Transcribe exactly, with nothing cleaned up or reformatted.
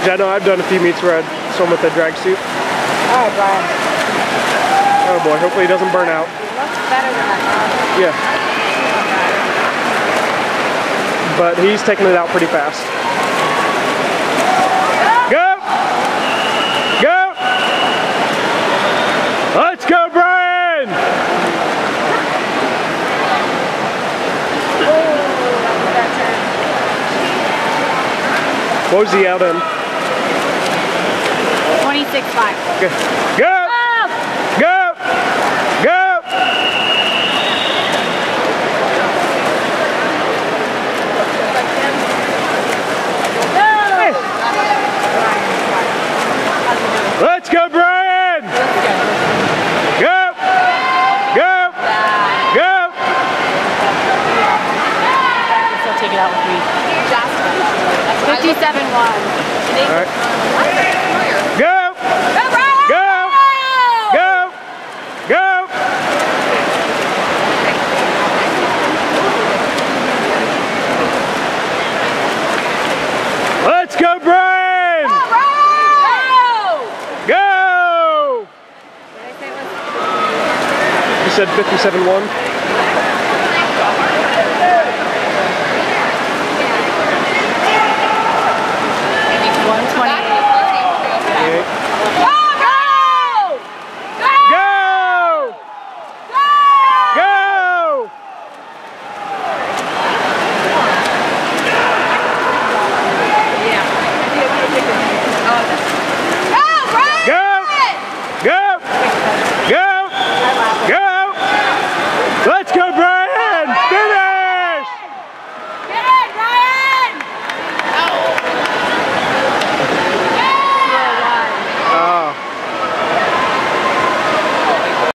Yeah, I know I've done a few meets where I'd swim with a drag suit. Alright, Brian. Oh boy, hopefully he doesn't burn out. He looks better than that dog. Yeah. But he's taking it out pretty fast. Go! Go! Let's go, Brian! What was he out in? twenty-six five. Go! Go! Go! Go! Hey. Let's go, Brian! Go! Go! Go! Still take it out with me. fifty-seven one. All right. Go! Go, Brian! Go! Go! Go! Let's go, Brian! Go, Brian! Go! Did I say it was? You said fifty-seven one?